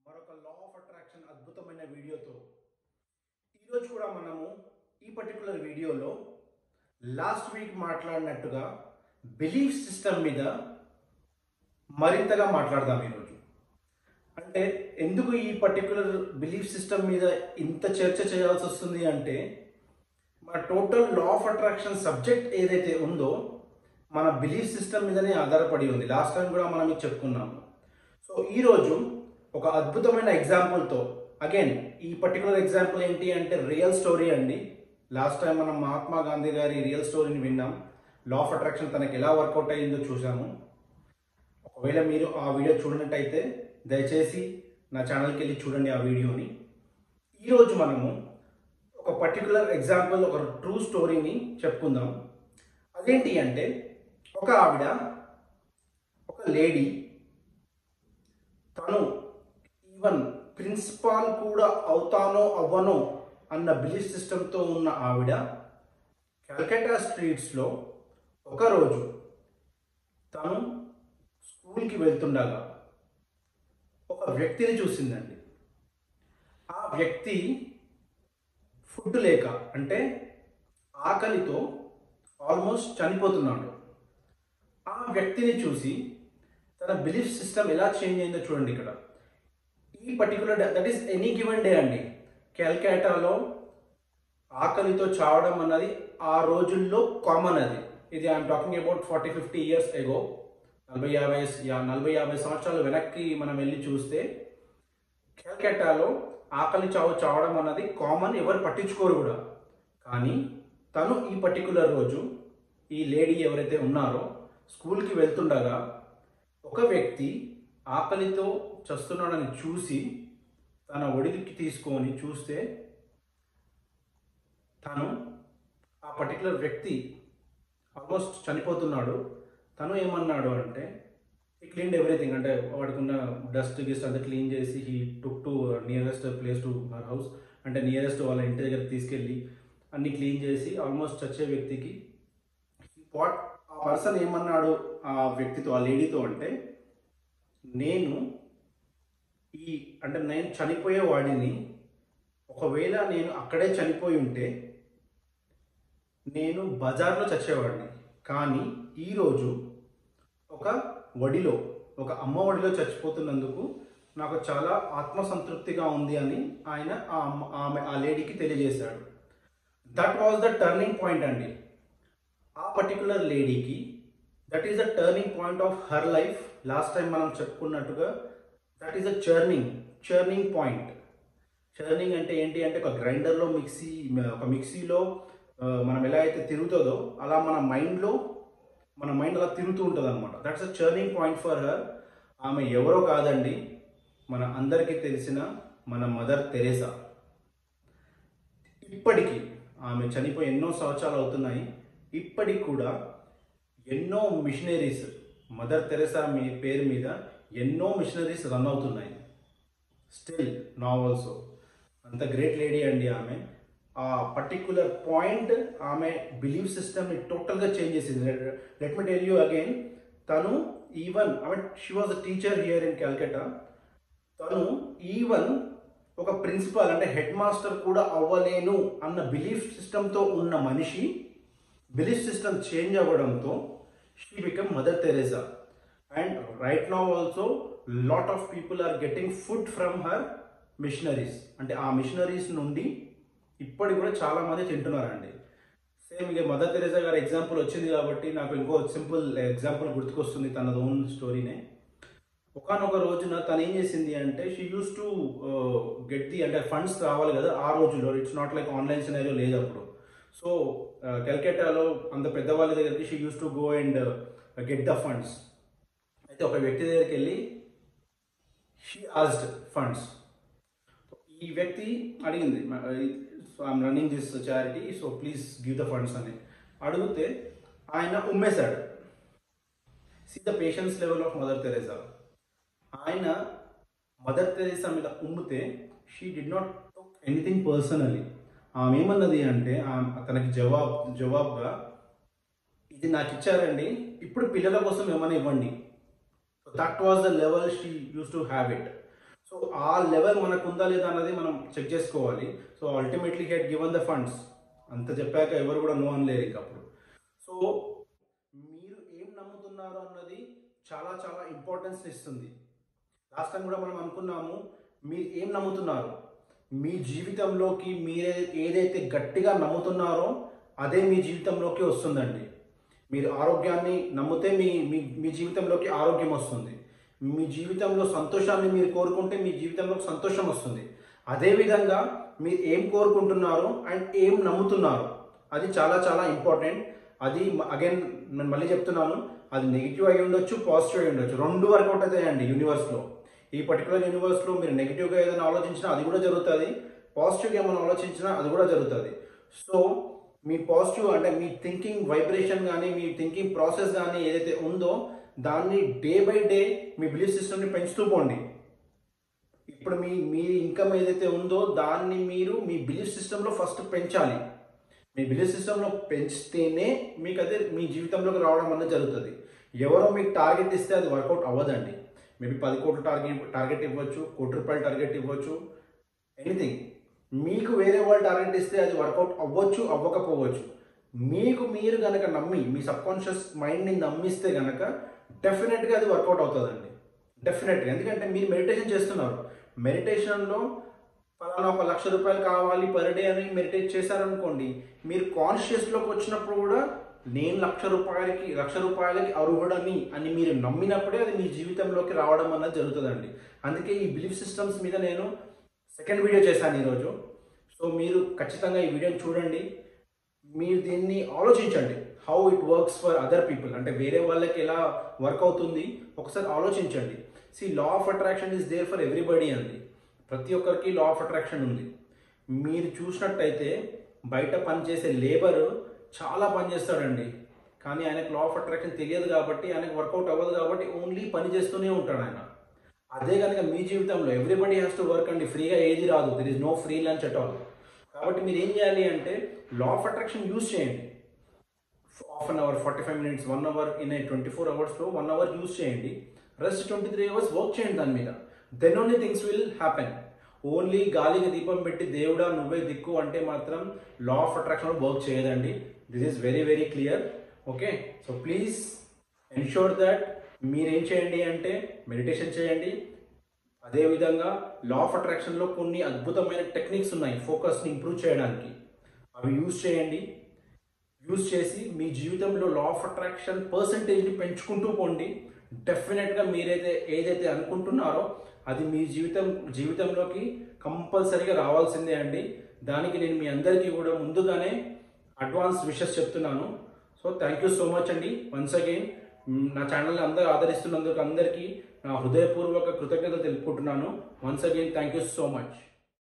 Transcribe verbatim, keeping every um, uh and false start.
మరొక లా of attraction అద్భుతమైన వీడియోతో ఈరోజు కూడా మనము ఈ పర్టికులర్ వీడియోలో లాస్ట్ వీక్ మాట్లాడినట్టుగా బిలీఫ్ సిస్టమ్ మీద మరింతగా మాట్లాడదాం. ఈరోజు అంటే ఎందుకు ఈ పర్టికులర్ బిలీఫ్ సిస్టమ్ మీద ఇంత చర్చ చేయాల్సి వస్తుంది అంటే మన total law of attraction subject ఏదైతే ఉందో మన బిలీఫ్ సిస్టమ్ మీదనే ఆధారపడి ఉంది. లాస్ట్ టైం కూడా మనం మీకు చెప్పుకున్నాము. సో ఈరోజు ఒక అద్భుతమైన ఎగ్జాంపుల్తో, అగైన్ ఈ పర్టికులర్ ఎగ్జాంపుల్ ఏంటి అంటే రియల్ స్టోరీ అండి. లాస్ట్ టైం మనం మహాత్మా గాంధీ గారి రియల్ స్టోరీని విన్నాం. లా ఆఫ్ అట్రాక్షన్ తనకి ఎలా వర్కౌట్ అయ్యిందో చూసాము. ఒకవేళ మీరు ఆ వీడియో చూడనట్టయితే దయచేసి నా ఛానల్కి వెళ్ళి చూడండి ఆ వీడియోని. ఈరోజు మనము ఒక పర్టికులర్ ఎగ్జాంపుల్, ఒక ట్రూ స్టోరీని చెప్పుకుందాం. అదేంటి అంటే ఒక ఆవిడ, ఒక లేడీ, తను ఈవెన్ ప్రిన్సిపాల్ కూడా అవుతానో అవ్వనో అన్న బిలీఫ్ సిస్టంతో ఉన్న ఆవిడ కల్కట్టా స్ట్రీట్స్లో ఒకరోజు తను స్కూల్కి వెళ్తుండగా ఒక వ్యక్తిని చూసిందండి. ఆ వ్యక్తి ఫుడ్ లేక, అంటే ఆకలితో ఆల్మోస్ట్ చనిపోతున్నాడు. ఆ వ్యక్తిని చూసి తన బిలీఫ్ సిస్టమ్ ఎలా చేంజ్ అయిందో చూడండి. ఇక్కడ ఈ particular day, that is any given day అండి, కల్కట్టాలో ఆకలితో చావడం అన్నది ఆ రోజుల్లో కామన్. అది ఇది I'm talking about forty fifty years ago, నలభై యాభై నలభై యాభై సంవత్సరాలు వెనక్కి మనం వెళ్ళి చూస్తే కల్కట్టాలో ఆకలి చావు చావడం అన్నది కామన్, ఎవరు పట్టించుకోరు కూడా. కానీ తను ఈ పర్టికులర్ రోజు, ఈ లేడీ ఎవరైతే ఉన్నారో, స్కూల్కి వెళ్తుండగా ఒక వ్యక్తి ఆకలితో చస్తున్నాడని చూసి తన ఒడికి తీసుకొని చూస్తే తను, ఆ పర్టికులర్ వ్యక్తి ఆల్మోస్ట్ చనిపోతున్నాడు. తను ఏమన్నాడు అంటే, ఈ క్లీన్డ్ ఎవ్రీథింగ్, అంటే వాడికి ఉన్న డస్ట్ గిస్ట్ అంతా క్లీన్ చేసి he took to nearest place to her house, అంటే నియరెస్ట్ వాళ్ళ ఇంటి దగ్గర తీసుకెళ్ళి అన్ని క్లీన్ చేసి ఆల్మోస్ట్ చచ్చే వ్యక్తికి వాట్ ఆ పర్సన్ ఏమన్నాడు ఆ వ్యక్తితో, ఆ లేడీతో అంటే, నేను ఈ అంటే నేను చనిపోయే వాడిని, ఒకవేళ నేను అక్కడే చనిపోయి ఉంటే నేను బజార్లో చచ్చేవాడిని, కానీ ఈరోజు ఒక వడిలో, ఒక అమ్మ వడిలో చచ్చిపోతున్నందుకు నాకు చాలా ఆత్మసంతృప్తిగా ఉంది అని ఆయన ఆ అమ్మ ఆమె ఆ లేడీకి తెలియజేశాడు. That was the turning point అండి. ఆ పర్టికులర్ లేడీకి that is the turning point of her life. Last time మనం చెప్పుకున్నట్టుగా that is the churning churning point. Churning అంటే ఏంటి అంటే ఒక గ్రైండర్లో మిక్సీ, ఒక మిక్సీలో మనం ఎలా అయితే తిరుగుతుందో అలా మన మైండ్లో మన మైండ్ అలా తిరుగుతూ ఉంటుంది అనమాట. That's a churning point for her. ఆమె ఎవరో కాదండి, మన అందరికీ తెలిసిన మన మదర్ తెరేసా. ఇప్పటికీ ఆమె చనిపోయి ఎన్నో సంవత్సరాలు అవుతున్నాయి. ఇప్పటికి కూడా ఎన్నో మిషనరీస్, మదర్ తెరేసా మీ పేరు మీద ఎన్నో మిషనరీస్ రన్ అవుతున్నాయి స్టిల్ నౌ ఆల్సో. అంత గ్రేట్ లేడీ అండి ఆమె. ఆ పర్టిక్యులర్ పాయింట్ ఆమె బిలీఫ్ సిస్టమ్ని టోటల్గా చేంజ్ చేసింది. Let me tell you again, తను ఈవెన్ ఆమె she was a teacher here in Calcutta. తను ఈవెన్ ఒక ప్రిన్సిపాల్, అంటే హెడ్ మాస్టర్ కూడా అవ్వలేను అన్న బిలీఫ్ సిస్టంతో ఉన్న మనిషి బిలీఫ్ సిస్టమ్ చేంజ్ అవ్వడంతో she become Mother Teresa. And right now also lot of people are getting food from her missionaries. అంటే ఆ మిషనరీస్ నుండి ఇప్పటికి కూడా చాలా మంది తింటున్నారండి. సేమ్ ఇక మదర్ తెరేసా గారి ఎగ్జాంపుల్ వచ్చింది కాబట్టి నాకు ఇంకో సింపుల్ ఎగ్జాంపుల్ గుర్తుకొస్తుంది, తన ఓన్ స్టోరీనే. ఒకనొక రోజున తను ఏం చేసింది అంటే, she use to get the, అంటే ఫండ్స్ రావాలి కదా ఆ రోజుల్లో. It's not like online scenario లేదు అప్పుడు. సో కల్కట్టాలో అంత పెద్దవాళ్ళ దగ్గరికి she use to go and get the funds. అయితే ఒక వ్యక్తి దగ్గరికి వెళ్ళి షీ ఆస్క్డ్ ఫండ్స్. ఈ వ్యక్తి అడిగింది, so I'm running this charity, so please give the funds అని అడిగితే ఆయన ఉమ్మేశాడు. See the patience level of Mother Teresa. ఆయన మదర్ తెరేసా మీద ఉమ్మితే she did not took anything personally. ఆమె ఏమన్నది అంటే, తనకి జవాబ్ జవాబ్గా ఇది నాకు ఇచ్చారండి, ఇప్పుడు పిల్లల కోసం ఏమైనా ఇవ్వండి. That was the level she use to have it. So so ఆ లెవెల్ మనకు ఉందా లేదా అన్నది మనం చెక్ చేసుకోవాలి. So ultimately he'd given the funds, అంత చెప్పాక ఎవరు కూడా నో అనలేరు ఇంక అప్పుడు. సో మీరు ఏం నమ్ముతున్నారు అన్నది చాలా చాలా ఇంపార్టెన్స్ ఇస్తుంది. లాస్ట్ టైం కూడా మనం అనుకున్నాము, మీరు ఏం నమ్ముతున్నారు, మీ జీవితంలోకి మీరే ఏదైతే గట్టిగా నమ్ముతున్నారో అదే మీ జీవితంలోకి వస్తుందండి. మీరు ఆరోగ్యాన్ని నమ్మితే మీ మీ మీ జీవితంలోకి ఆరోగ్యం వస్తుంది. మీ జీవితంలో సంతోషాన్ని మీరు కోరుకుంటే మీ జీవితంలోకి సంతోషం వస్తుంది. అదేవిధంగా మీరు ఏం కోరుకుంటున్నారు అండ్ ఏం నమ్ముతున్నారు అది చాలా చాలా ఇంపార్టెంట్. అది అగైన్ నేను మళ్ళీ చెప్తున్నాను, అది నెగిటివ్ అయి ఉండొచ్చు, పాజిటివ్ అయి ఉండొచ్చు, రెండు వర్కౌట్ అవుతాయండి యూనివర్స్లో. ఈ పర్టికులర్ యూనివర్స్లో మీరు నెగిటివ్గా ఏదైనా ఆలోచించినా అది కూడా జరుగుతుంది, పాజిటివ్గా ఏమైనా ఆలోచించినా అది కూడా జరుగుతుంది. సో మీ పాజిటివ్ అంటే మీ థింకింగ్ వైబ్రేషన్ కానీ మీ థింకింగ్ ప్రాసెస్ కానీ ఏదైతే ఉందో దాన్ని డే బై డే మీ బిలీఫ్ సిస్టమ్ని పెంచుతూ పోండి. ఇప్పుడు మీ మీ ఇన్కమ్ ఏదైతే ఉందో దాన్ని మీరు మీ బిలీఫ్ సిస్టంలో ఫస్ట్ పెంచాలి. మీ బిలీఫ్ సిస్టంలో పెంచితేనే మీకు అదే మీ జీవితంలోకి రావడం అనేది జరుగుతుంది. ఎవరో మీకు టార్గెట్ ఇస్తే అది వర్కౌట్ అవ్వదండి. మేబీ పది కోట్లు టార్గెట్ టార్గెట్ ఇవ్వచ్చు, కోటి రూపాయలు టార్గెట్ ఇవ్వచ్చు, ఎనీథింగ్. మీకు వేరే వాళ్ళు టార్గెట్ ఇస్తే అది వర్కౌట్ అవ్వచ్చు, అవ్వకపోవచ్చు. మీకు మీరు కనుక నమ్మి మీ సబ్కాన్షియస్ మైండ్ని నమ్మిస్తే కనుక డెఫినెట్గా అది వర్కౌట్ అవుతుందండి, డెఫినెట్గా. ఎందుకంటే మీరు మెడిటేషన్ చేస్తున్నారు, మెడిటేషన్లో ఫలానా ఒక లక్ష రూపాయలు కావాలి పర్ డే అని మెడిటేట్ చేశారనుకోండి, మీరు కాన్షియస్లోకి వచ్చినప్పుడు కూడా నేను లక్ష రూపాయలకి లక్ష రూపాయలకి అర్హుడని అని మీరు నమ్మినప్పుడే అది మీ జీవితంలోకి రావడం అన్నది జరుగుతుందండి. అందుకే ఈ బిలీఫ్ సిస్టమ్స్ మీద నేను సెకండ్ వీడియో చేశాను ఈరోజు. సో మీరు ఖచ్చితంగా ఈ వీడియోని చూడండి, మీరు దీన్ని ఆలోచించండి. How it works for other people, అంటే వేరే వాళ్ళకి ఎలా వర్క్ అవుతుంది ఒకసారి ఆలోచించండి. See law of attraction is there for everybody అండి. ప్రతి ఒక్కరికి లా ఆఫ్ అట్రాక్షన్ ఉంది. మీరు చూసినట్టయితే బయట పనిచేసే లేబర్ చాలా పని చేస్తాడండి, కానీ ఆయనకు లా ఆఫ్ అట్రాక్షన్ తెలియదు కాబట్టి ఆయనకు వర్కౌట్ అవ్వదు కాబట్టి ఓన్లీ పని చేస్తూనే ఉంటాడు ఆయన. అదే కనుక మీ జీవితంలో ఎవ్రీబడి హ్యాస్ టు వర్క్ అండి, ఫ్రీగా ఏది రాదు, there is no free lunch at all. కాబట్టి మీరు ఏం చేయాలి అంటే లా ఆఫ్ అట్రాక్షన్ యూజ్ చేయండి. Half an hour, forty five minutes, one hour in a twenty four అవర్స్లో వన్ అవర్ యూజ్ చేయండి. Rest twenty three hours work చేయండి దాని మీద. Then only things will happen. Only గాలికి దీపం పెట్టి దేవుడా నువ్వే దిక్కు అంటే మాత్రం లా ఆఫ్ అట్రాక్షన్ వర్క్ చేయదండి. This is very very clear. Okay, so please ensure that మీరేం చేయండి అంటే మెడిటేషన్ చేయండి. అదేవిధంగా లా ఆఫ్ అట్రాక్షన్లో కొన్ని అద్భుతమైన టెక్నిక్స్ ఉన్నాయి ఫోకస్ని ఇంప్రూవ్ చేయడానికి, అవి యూజ్ చేయండి. యూజ్ చేసి మీ జీవితంలో లా ఆఫ్ అట్రాక్షన్ పర్సంటేజ్ని పెంచుకుంటూ పోండి. డెఫినెట్గా మీరైతే ఏదైతే అనుకుంటున్నారో అది మీ జీవితం జీవితంలోకి కంపల్సరీగా రావాల్సిందే అండి. దానికి నేను మీ అందరికీ కూడా ముందుగానే అడ్వాన్స్ విషెస్ చెప్తున్నాను. So thank you so much అండి. వన్స్ అగైన్ నా ఛానల్ని అందరూ ఆదరిస్తున్నందుకు అందరికీ నా హృదయపూర్వక కృతజ్ఞతలు తెలుపుకుంటున్నాను. Once again thank you so much.